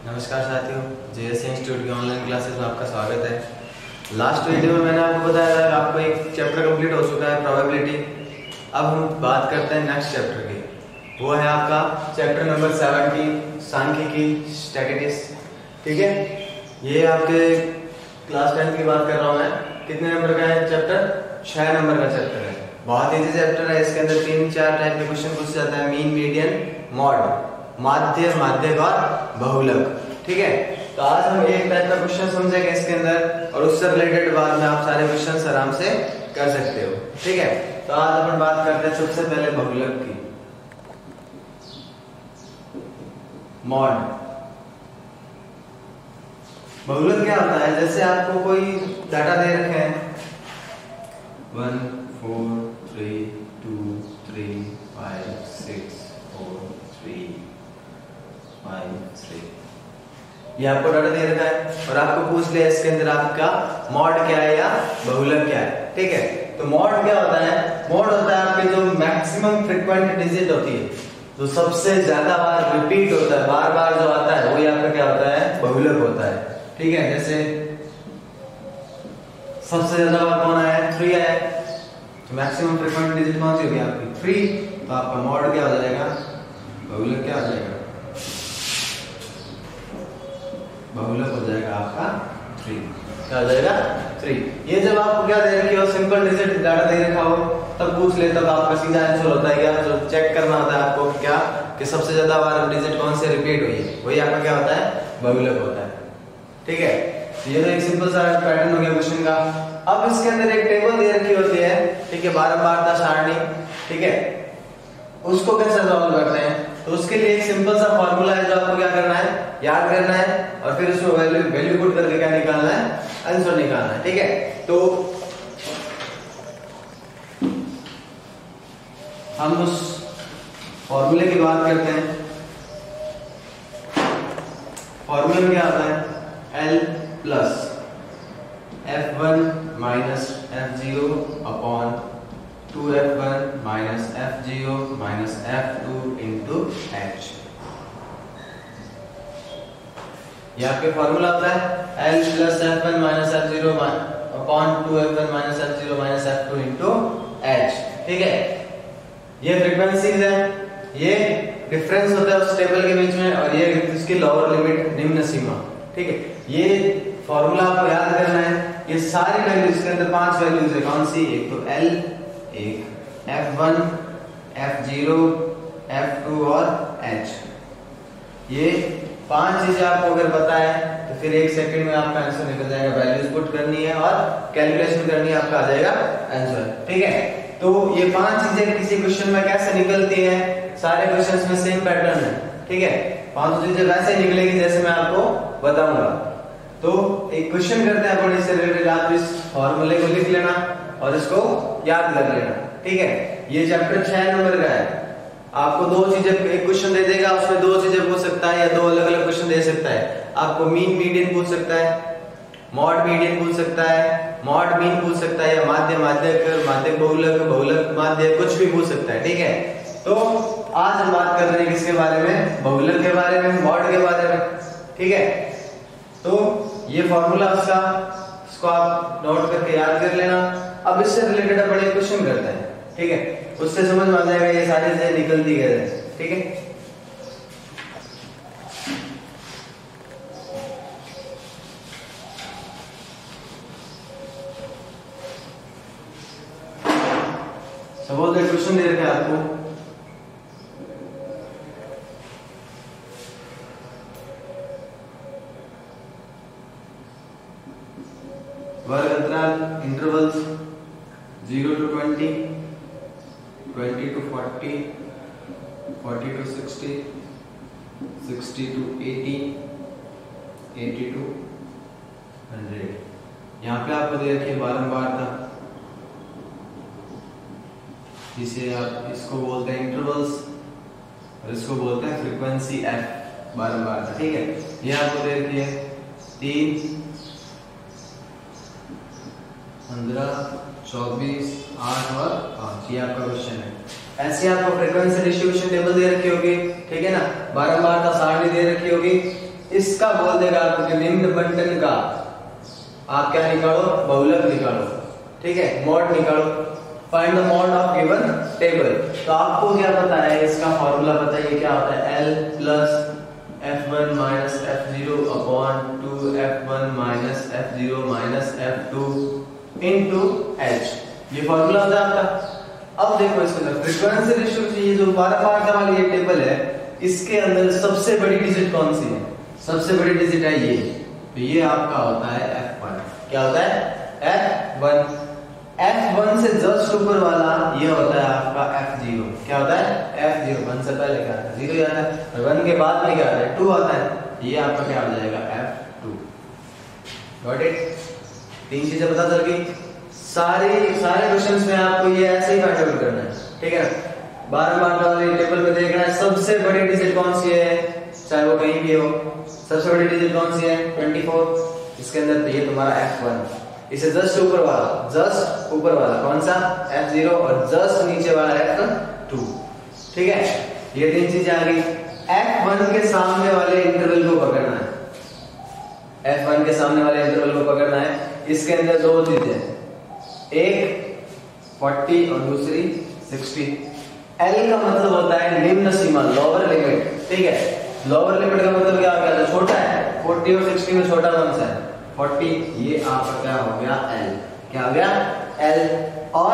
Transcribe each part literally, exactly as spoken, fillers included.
नमस्कार साथियों, JS institute की ऑनलाइन क्लासेस में आपका स्वागत है। लास्ट वीडियो में मैंने आपको बताया था कि आपको एक चैप्टर कंप्लीट हो चुका है, प्रोबेबिलिटी। अब हम बात करते हैं नेक्स्ट चैप्टर की। वो है आपका चैप्टर नंबर सेवेंटी, सांख्यिकी, स्टैटिस्टिक्स। ठीक है, ये आपके क्लास टेंथ की बात कर रहा हूँ मैं। कितने नंबर का है चैप्टर? छह नंबर का चैप्टर है। बहुत इजी चैप्टर है। इसके अंदर तीन चार टाइप के क्वेश्चन पूछे जाते हैं: मीन, मीडियन, मॉड, माध्य, माध्यक और बहुलक। ठीक है, तो आज हम एक टाइप का क्वेश्चन समझेंगे इसके अंदर, और उससे रिलेटेड बाद में आप सारे क्वेश्चंस आराम से कर सकते हो। ठीक है, तो आज अपन बात करते हैं सबसे पहले बहुलक की, मॉड। बहुलक क्या होता है? जैसे आपको कोई डाटा दे रखे हैं one four three two three five six four three five three, ये आपको डाटा दे रखा है और आपको पूछ लिया इसके अंदर आपका मॉड क्या है या बहुलक क्या है। ठीक है, तो मॉड क्या होता है? मॉड होता है आपके जो मैक्सिमम फ्रीक्वेंट डिजिट होती है, जो सबसे ज्यादा बार रिपीट होता है, बार बार जो आता है, वही आपका क्या होता है? बहुलक होता है। ठीक है, जैसे सबसे ज्यादा बार कौन आया है? थ्री आया है, तो मैक्सिमम फ्रीक्वेंट डिजिट कौन सी होगी आपकी? थ्री। तो आपका मॉड क्या हो जाएगा? बहुलक क्या हो जाएगा? बहुलक हो जाएगा आपका थ्री। क्या हो जाएगा? थ्री। ये जब आपको क्या दे रखी हो, सिंपल डिजिट डाटा दे रखा हो, तब पूछ ले, तब आपका सीधा आंसर होता है क्या? जो चेक करना होता है आपको क्या, कि सबसे ज्यादा बार डिजिट कौन से रिपीट हुई है, वही आपका क्या होता है? बहुलक होता है। ठीक है, ये तो एक सिंपल सा पैटर्न हो गया क्वेश्चन का। अब इसके अंदर एक टेबल दे रखी होती है, ठीक है, बारंबारता सारणी। ठीक है, उसको कैसे सॉल्व करते हैं? तो उसके लिए एक सिंपल सा फॉर्मूला है जो आपको क्या करना है? याद करना है, और फिर उसको वैल्यू वैल्यू पुट करके क्या निकालना है? आंसर निकालना है। ठीक है, तो हम उस फॉर्मूले की बात करते हैं। फॉर्मूला में क्या आता है? L plus F one minus F zero upon two F one minus F zero minus F two into H. ये आपके फॉर्मूला होता है L plus F one minus F zero upon two F one minus F zero minus F two into H. ठीक है, ये frequencies है, ये difference होता है उस टेबल के बीच में, और ये इसकी लोअर लिमिट, निम्न सीमा। ठीक है, ये फॉर्मूला आपको याद करना है। ये सारी वैल्यूज, इसके अंदर पांच वैल्यूज है। कौन सी? एक तो L, एक F one, F zero, F two और H। ये पांच चीजें आपको अगर पता है तो फिर एक सेकंड में आपका आंसर निकल जाएगा। वैल्यूज पुट करनी है और कैलकुलेशन करनी है, आपका आ जाएगा आंसर। ठीक है, तो ये पांच चीजें किसी क्वेश्चन में कैसे निकलती हैं? सारे क्वेश्चंस में सेम पैटर्न है। ठीक है, पांच चीजें वैसे निकलेगी जैसे मैं आपको बताऊंगा। तो एक क्वेश्चन करते हैं अपन इससे रिलेटेड। आप इस फॉर्मूले को लिख लेना और इसको याद कर लेना। ठीक है, ये चैप्टर छह नंबर का है। आपको दो चीजें, एक क्वेश्चन दे देगा, उसमें दो चीजें पूछ सकता है या दो अलग अलग क्वेश्चन दे सकता है। आपको मीन मीडियन पूछ सकता है, मॉड मीडियन पूछ सकता है, मॉड मीन पूछ सकता है, या माध्य माध्यक, माध्यक बहुलक, बहुलक माध्य, कुछ भी पूछ सकता है। ठीक है, तो आज हम बात कर रहे हैं किसके बारे में? बहुलक के बारे में, मॉड के बारे में। ठीक है, तो ये फॉर्मूला उसका, इसको आप नोट करके याद कर लेना। अब इससे रिलेटेड अपन एक क्वेश्चन करते हैं। ठीक है, उससे समझ में आ जाएगा ये सारी चीजें निकलती कैसे। ठीक है, सपोज एक क्वेश्चन दे रखे हैं आपको, वर्ग अंतराल intervals zero to twenty, twenty to forty, forty to sixty, sixty to eighty, eighty to hundred. यहाँ पे आपको दे रखी है बारंबारता, जिसे आप इसको बोलते हैं इंटरवल्स और इसको बोलते हैं फ्रीक्वेंसी एफ, बारंबारता। ठीक है, ये आपको दे रखी है तीन, पंद्रह, चौबीस, आठ और पांच। ये आपका क्वेश्चन है। ऐसे आपको फ्रीक्वेंसी डिस्ट्रीब्यूशन टेबल दे रखी होगी, ठीक है ना, बारंबारता सारणी दे रखी होगी, इसका बोल देगा आपको कि निम्न बंटन का आप क्या निकालो, बहुलक निकालो, ठीक है, मॉड निकालो, find the mode of given table. तो आपको क्या पता है, इसका फॉर्मूला बताइए क्या होता है, L plus F one minus F zero upon two F one minus F zero minus F two into H, ये फॉर्मूला होता है आपका। अब देखो इसके अंदर फ्रीक्वेंसी रेशियो की ये जो बारह पार्ट वाली ये टेबल है, इसके अंदर सबसे बड़ी डिजिट कौन सी है, सबसे बड़ी डिजिट है ये, तो ये आपका होता है एफ वन। क्या होता है, एफ वन। एफ वन से जस्ट ऊपर वाला ये होता है आपका एफ जीरो। क्या होता है, एफ जीरो। वन से पहले क्या आता है, जीरो आता है, और वन के बाद में क्या आता है, टू आता है, ये आपका क्या हो जाएगा, एफ टू। गॉट इट, तीन चीजें पता चल गई। सारे सारे क्वेश्चंस में आपको ये ऐसे ही फाइंड आउट करना है, ठीक है। बारह बार वाले टेबल पे देखना है सबसे बड़ी डिजिट कौन सी है, चाहे वो कहीं भी हो, सबसे बड़ी डिजिट कौन सी है, चौबीस। इसके अंदर तो ये तुम्हारा एफ वन, इसे जस्ट ऊपर वाला, जस्ट ऊपर वाला कौन सा, एफ जीरो, और जस्ट नीचे वाला एफ टू, ठीक है। ये तीन चीजें आ गई। एफ वन के सामने वाले इंटरवल को पकड़ना है, एफ वन के सामने वाले इंटरवल को पकड़ना है। इसके अंदर दो चीजें, एक चालीस और दूसरी साठ। एल का मतलब होता है निम्न सीमा, लोअर लिमिट, ठीक है। लोअर लिमिट का मतलब क्या होता है, छोटा है, चालीस और साठ में छोटा कौन सा है, चालीस। ये आपका क्या हो गया, एल। क्या हो गया, एल। और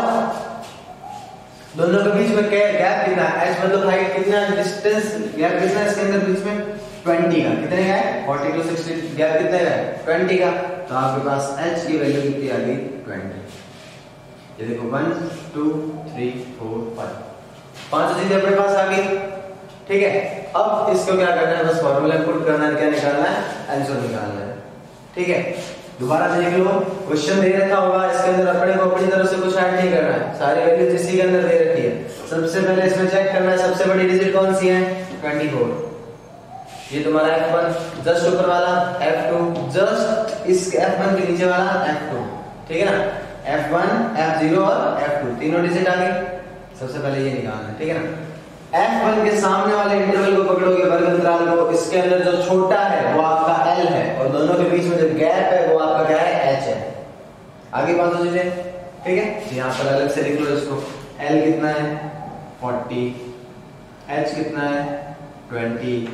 दोनों के बीच में क्या गैप कितना है, एच मतलब हाइट कितना, डिस्टेंस गैप कितना है इसके अंदर बीच में, बीस का। कितने का है, चालीस टू साठ, गैप कितने का है, बीस का। तो आपके पास एच की वैल्यू कितनी आ गई, बीस। ये देखो one two three four five, पांच चीजें अपने पास आ गई, ठीक है। अब इसको क्या करना है, बस फॉर्मूला पुट करना है, क्या निकालना है, आंसर निकालना है, ठीक है। दोबारा देख लो, क्वेश्चन दे रखा होगा, इसके अंदर अपने को अपनी तरफ से कुछ ऐड नहीं करना है, सारी वैल्यू इसी के अंदर दे रखी है। सबसे पहले इसमें चेक करना है सबसे बड़ी डिजिट कौन सी है, चौबीस। ये तुम्हारा एफ वन, जस्ट ऊपर वाला एफ टू, जस्ट इस एफ वन के नीचे वाला एफ टू, ठीक है ना। एफ वन, एफ जीरो और एफ टू, तीनों डिजिट आ गई। सबसे पहले ये निकालना है, ठीक है ना। एफ वन के सामने वाले इंटरवल को पकड़ोगे, वर्ग अंतराल को, इसके अंदर जो छोटा है वो आपका एल है, और दोनों के बीच में जो गैप है वो आपका क्या है, एच है। आगे बात हो चीजें, ठीक है। यहाँ पर अलग से लिख लो इसको, एल कितना है, चालीस, एच कितना है, बीस,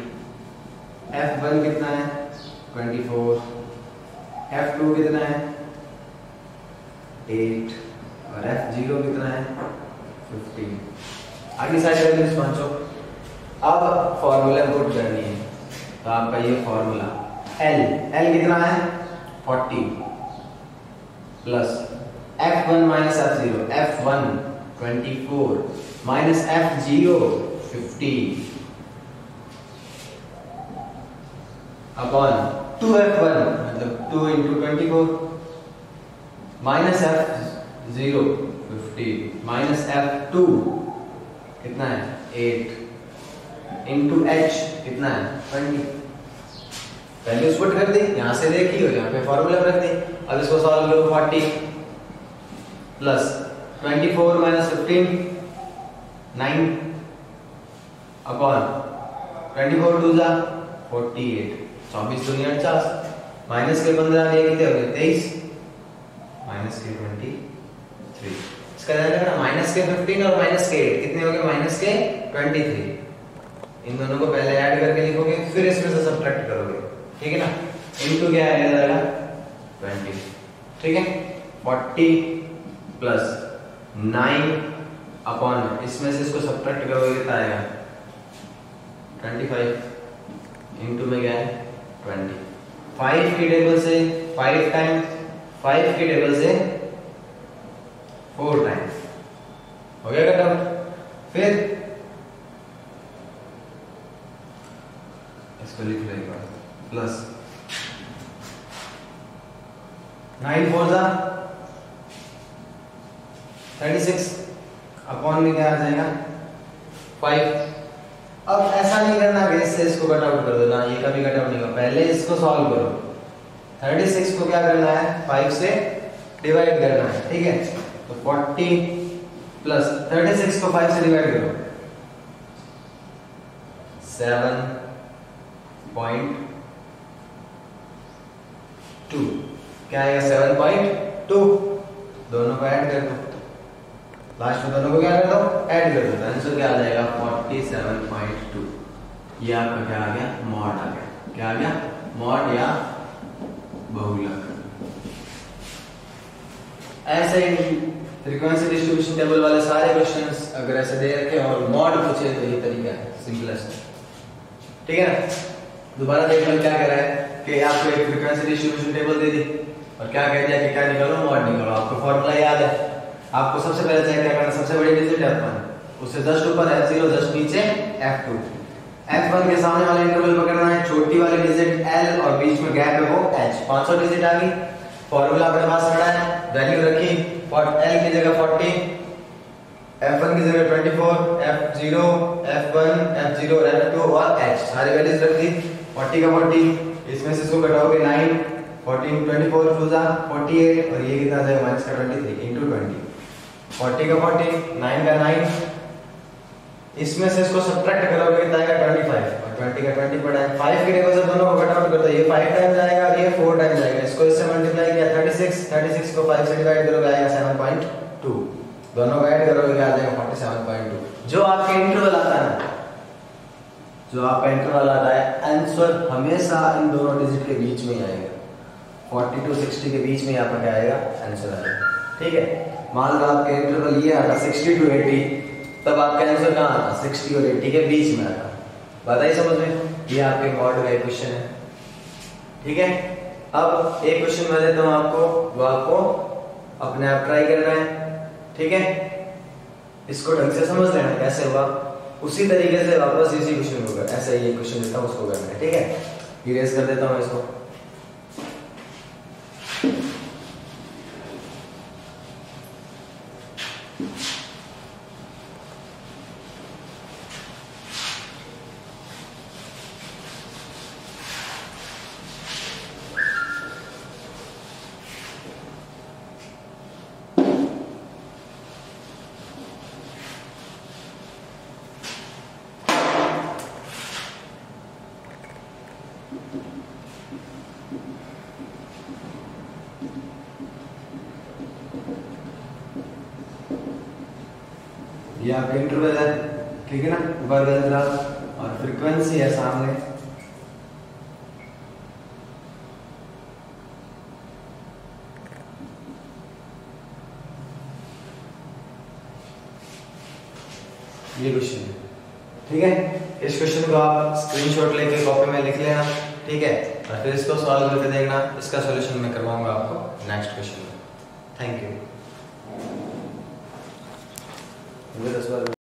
एफ वन कितना है, चौबीस, एफ टू कितना है, आठ, और एफ जीरो कितना है, पंद्रह। आगे साइड वैल्यूज पांचों। अब फॉर्मूला पुट करनी है, तो आपका ये फॉर्मूला L, L कितना है, चालीस plus F one minus F zero, F one चौबीस माइनस एफ जीरो पंद्रह अपॉन टू एफ वन मतलब two into twenty four minus F zero fifty minus F two कितना है, एट इंटू एच कितना है, ट्वेंटी। वैल्यूज पुट कर दी, यहां से देखी हो, यहाँ पे फॉर्मूला रख दी। अब इसको सॉल्व करो, चालीस प्लस चौबीस माइनस पंद्रह, नाइन अपॉन चौबीस टू जा अड़तालीस, चौबीस दूनी अड़चास, माइनस के पंद्रह ये कितने हो गए, तेईस, माइनस के तेईस। इसका ध्यान रखना, माइनस के पंद्रह और माइनस के आठ कितने हो गए, माइनस के तेईस। इन दोनों को पहले ऐड करके लिखोगे, फिर इसमें से सब्ट्रैक्ट करोगे, ठीक है ना। इनटू क्या आएगा जाएगा बीस, ठीक है। चालीस प्लस नाइन अपॉन, इसमें से इसको सब्ट्रैक्ट करोगे कितना आएगा, पच्चीस, इनटू में क्या है, बीस। फाइव की टेबल से फाइव टाइम, फाइव की टेबल से फोर टाइम हो गया डाउट। फिर इसको लिख लो एक बार, प्लस नाइन फोर जा थर्टी सिक्स अपॉन में क्या आ जाएगा, फाइव। अब ऐसा नहीं करना कि इससे इसको कट आउट कर दो ना, ये कभी कट आउट नहीं होगा, पहले इसको सॉल्व करो। थर्टी सिक्स को क्या करना है, फाइव से डिवाइड करना है, ठीक है। तो चालीस प्लस थर्टी सिक्स को फाइव से डिवाइड करो, सेवन पॉइंट टू, क्या आएगा सेवन पॉइंट टू, दोनों को ऐड कर दो, लास्ट में दोनों को क्या कर दो, ऐड कर दो, आंसर क्या आ जाएगा फोर्टी सेवन पॉइंट टू। ये आपका क्या आ गया, मॉड आ गया, क्या आ गया, मॉड या बहुलक। ऐसे ही फ्रीक्वेंसी डिस्ट्रीब्यूशन टेबल वाले सारे क्वेश्चंस अगर ऐसे दे रखे और मॉड पूछे तो ये तरीका है सिंपलेस्ट, ठीक है ना। दोबारा देख लो क्या कह रहा है कि आपको एक फ्रीक्वेंसी डिस्ट्रीब्यूशन टेबल दे दी और क्या कह दिया कि क्या निकालो, मॉड निकालो। आपको फॉर्मूला याद है, आपको सबसे पहले चेक क्या करना, सबसे बड़ी डिजिट एफ वन, उससे जस्ट ऊपर एफ ज़ीरो, जस्ट नीचे एफ टू, एफ वन के सामने वाला इंटरवल पकड़ना है, छोटी वाली डिजिट एल और बीच में गैप है वो एच। पाँच सौ डिजिट आ गई, फॉर्मूला अपने पास पड़ा है, वैल्यू रखी, एल की जगह फोर्टी, एफ वन की जगह twenty four, F zero, F one, F zero, F two और एच, सारी वैल्यूज रख दी। फोर्टी का फोर्टी, इसमें से इसको घटाओगे nine, fourteen, twenty four two forty eight और ये कितना आ जाएगा माइनस का twenty three into twenty, forty का फोर्टी, नाइन का नाइन, इसमें से इसको सब्ट्रैक्ट करोगे कितना आएगा ट्वेंटी फाइव और ट्वेंटी का ट्वेंटी पड़ा है। फाइव की जगह से दोनों को कट आउट कर दो, ये फाइव टाइम्स आएगा और ये फोर टाइम्स आएगा, इसको इससे मल्टीप्लाई किया थर्टी सिक्स, थर्टी सिक्स को फाइव से डिवाइड करोगे आएगा सेवन पॉइंट टू, दोनों को ऐड करोगे क्या आ जाएगा फोर्टी सेवन पॉइंट टू। जो आपका इंटरवल आता है, जो आपका इंटरवल आता है, आंसर हमेशा इन दोनों डिजिट के बीच में ही आएगा, फोर्टी टू सिक्सटी के बीच में आपका क्या आएगा, आंसर आएगा, ठीक है। मान लो आपका इंटरवल ये आता सिक्सटी टू एटी, तब आपका आंसर कहाँ आता, सिक्सटी और एटी के बीच में आता। बात आई समझ में, ये आपके मॉड का क्वेश्चन है, ठीक है। अब एक क्वेश्चन मैं देता हूँ आपको, वो आपको अपने आप ट्राई करना है, ठीक है। इसको ढंग से समझ लेना कैसे हुआ, उसी तरीके से वापस इसी क्वेश्चन को कर, ऐसा ही क्वेश्चन देता हूँ उसको करना है, ठीक है। इरेज कर देता हूँ इसको, ये आपका इंटरवल है, ठीक है ना, वर्ग और फ्रीक्वेंसी है सामने, ये क्वेश्चन है, ठीक है। इस क्वेश्चन को आप स्क्रीनशॉट लेके कॉपी में लिख लेना, ठीक है, और फिर इसको सॉल्व करके देखना। इसका सॉल्यूशन मैं करवाऊंगा आपको नेक्स्ट क्वेश्चन में। Thank you.